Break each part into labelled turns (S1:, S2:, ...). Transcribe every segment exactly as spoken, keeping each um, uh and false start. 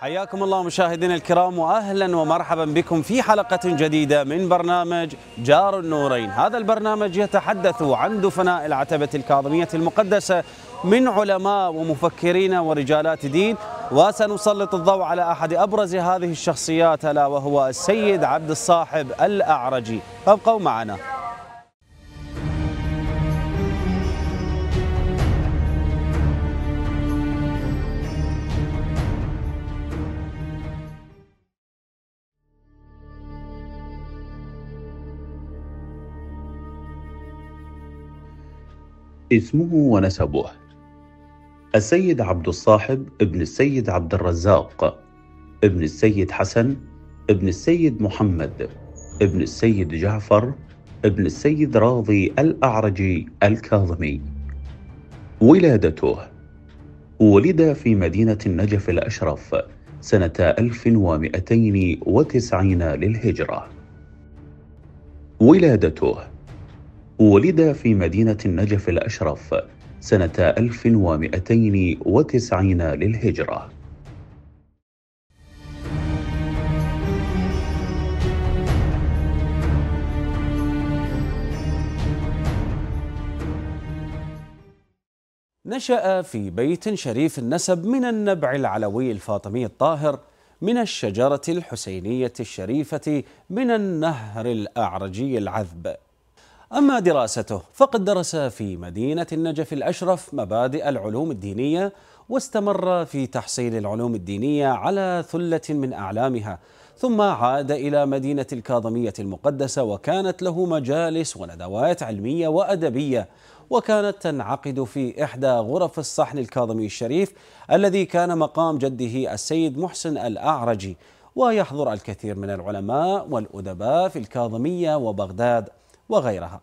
S1: حياكم الله مشاهدينا الكرام، واهلا ومرحبا بكم في حلقة جديدة من برنامج جار النورين. هذا البرنامج يتحدث عن دفناء العتبة الكاظمية المقدسة من علماء ومفكرين ورجالات دين، وسنسلط الضوء على احد ابرز هذه الشخصيات الا وهو السيد عبد الصاحب الأعرجي. فابقوا معنا.
S2: اسمه ونسبه: السيد عبد الصاحب ابن السيد عبد الرزاق ابن السيد حسن ابن السيد محمد ابن السيد جعفر ابن السيد راضي الأعرجي الكاظمي. ولادته: ولد في مدينة النجف الأشرف سنة ألف ومئتين وتسعين للهجرة. ولادته: ولد في مدينة النجف الأشرف سنة ألف ومئتين وتسعين للهجرة.
S1: نشأ في بيت شريف النسب من النبع العلوي الفاطمي الطاهر، من الشجرة الحسينية الشريفة، من النهر الأعرجي العذب. أما دراسته فقد درس في مدينة النجف الأشرف مبادئ العلوم الدينية، واستمر في تحصيل العلوم الدينية على ثلة من أعلامها، ثم عاد إلى مدينة الكاظمية المقدسة، وكانت له مجالس وندوات علمية وأدبية، وكانت تنعقد في إحدى غرف الصحن الكاظمي الشريف الذي كان مقام جده السيد محسن الأعرجي. ويحضر الكثير من العلماء والأدباء في الكاظمية وبغداد وغيرها.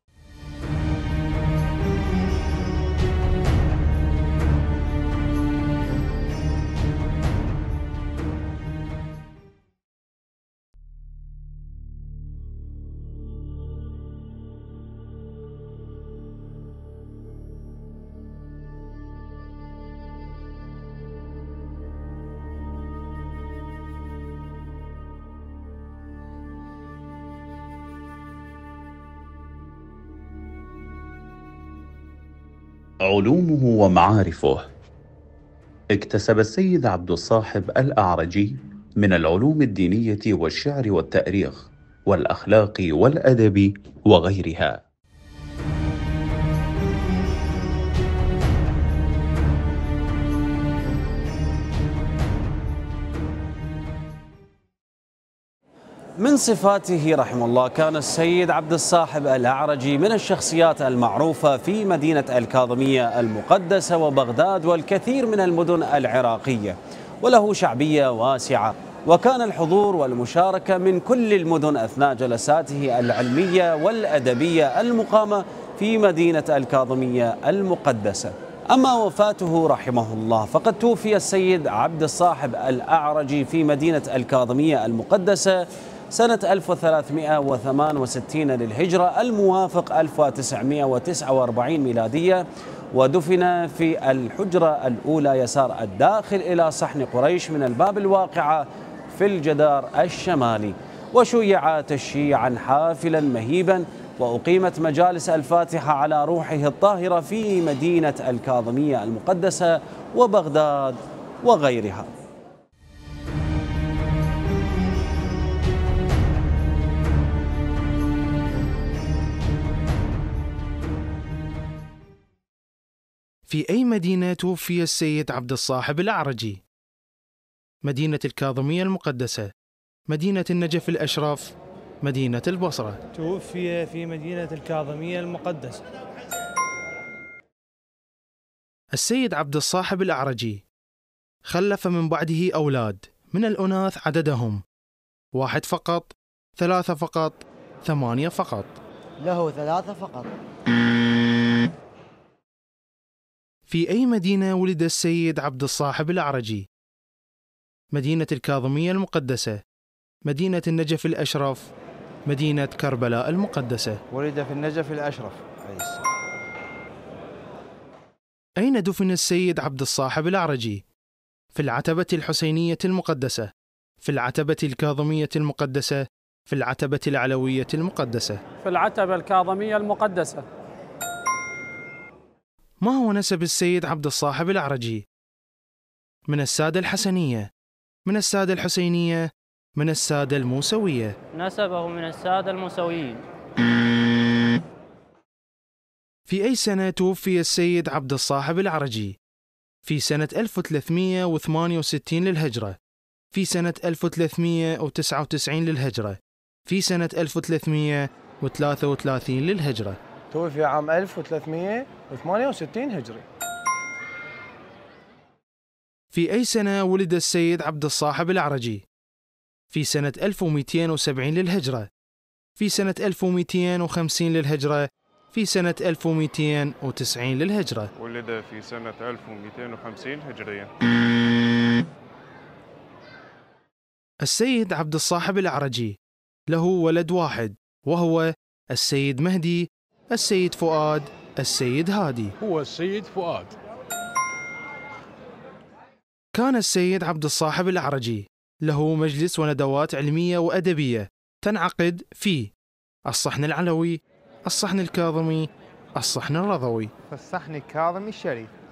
S2: علومه ومعارفه: اكتسب السيد عبد الصاحب الأعرجي من العلوم الدينية والشعر والتاريخ والأخلاق والأدب وغيرها.
S1: من صفاته رحمه الله، كان السيد عبد الصاحب الأعرجي من الشخصيات المعروفة في مدينة الكاظمية المقدسة وبغداد والكثير من المدن العراقية، وله شعبية واسعة، وكان الحضور والمشاركة من كل المدن أثناء جلساته العلمية والأدبية المقامة في مدينة الكاظمية المقدسة. أما وفاته رحمه الله فقد توفي السيد عبد الصاحب الأعرجي في مدينة الكاظمية المقدسة سنة ألف وثلاثمئة وثمانية وستين للهجرة، الموافق ألف وتسعمئة وتسعة وأربعين ميلادية، ودفن في الحجرة الأولى يسار الداخل إلى صحن قريش من الباب الواقعة في الجدار الشمالي. وشيع تشييعا حافلا مهيبا، وأقيمت مجالس الفاتحة على روحه الطاهرة في مدينة الكاظمية المقدسة وبغداد وغيرها.
S3: في أي مدينة توفي السيد عبد الصاحب الأعرجي؟ مدينة الكاظمية المقدسة، مدينة النجف الأشرف، مدينة البصرة.
S4: توفي في مدينة الكاظمية المقدسة.
S3: السيد عبد الصاحب الأعرجي خلف من بعده أولاد، من الأناث عددهم واحد فقط، ثلاثة فقط، ثمانية فقط.
S5: له ثلاثة فقط.
S3: في أي مدينة ولد السيد عبد الصاحب الأعرجي؟ مدينة الكاظمية المقدسة، مدينة النجف الأشرف، مدينة كربلاء المقدسة.
S5: ولد في النجف الأشرف.
S3: أين دفن السيد عبد الصاحب الأعرجي؟ في العتبة الحسينية المقدسة، في العتبة الكاظمية المقدسة، في العتبة العلوية المقدسة.
S6: في العتبة الكاظمية المقدسة.
S3: ما هو نسب السيد عبد الصاحب الأعرجي؟ من السادة الحسنية، من السادة الحسينية، من السادة الموسوية.
S7: نسبه من السادة الموسويين.
S3: في أي سنة توفي السيد عبد الصاحب الأعرجي؟ في سنة ألف وثلاثمئة وثمانية وستين للهجرة، في سنة ألف وثلاثمئة وتسعة وتسعين للهجرة، في سنة ألف وثلاثمئة وثلاثة وثلاثين للهجرة.
S8: توفي عام ألف وثلاثمئة وثمانية وستين هجري.
S3: في أي سنة ولد السيد عبد الصاحب الأعرجي؟ في سنة ألف ومئتين وسبعين للهجرة، في سنة ألف ومئتين وخمسين للهجرة، في سنة ألف ومئتين وتسعين للهجرة.
S9: ولد في سنة ألف ومئتين وخمسين هجرية.
S3: السيد عبد الصاحب الأعرجي له ولد واحد، وهو السيد مهدي، السيد فؤاد، السيد هادي.
S10: هو السيد فؤاد.
S3: كان السيد عبد الصاحب الأعرجي له مجلس وندوات علمية وأدبية تنعقد في الصحن العلوي، الصحن الكاظمي، الصحن الرضوي.
S5: في الصحن الكاظمي الشريف.